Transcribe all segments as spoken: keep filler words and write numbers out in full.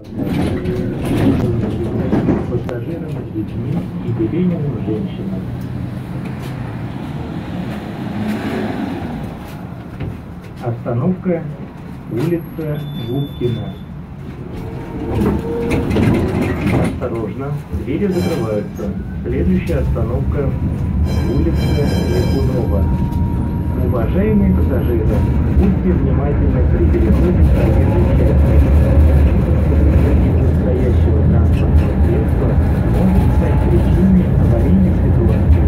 Пассажирам с детьми и беременным женщинам. Остановка улица Губкина. Осторожно, двери закрываются. Следующая остановка улица Лекунова. Уважаемые пассажиры, будьте внимательны при переходе проезжей части. Настоящего транспортного средства может стать причиной аварийной ситуации.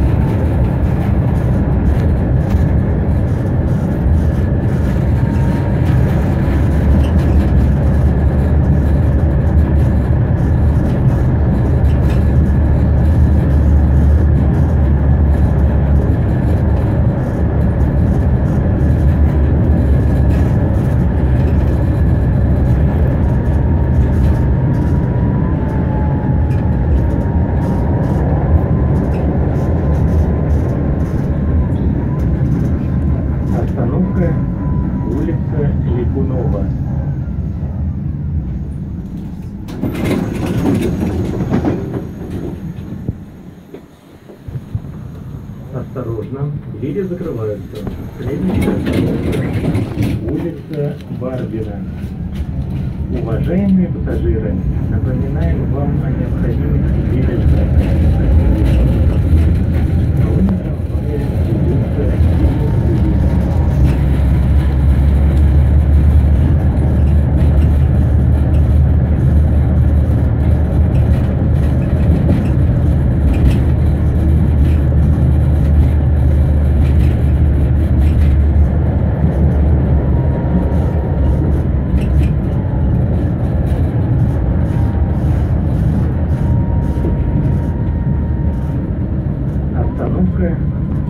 Остановка улица Лекунова. Осторожно, двери закрываются. Следующая остановка улица Барбина. Уважаемые пассажиры, напоминаем вам о необходимости бережного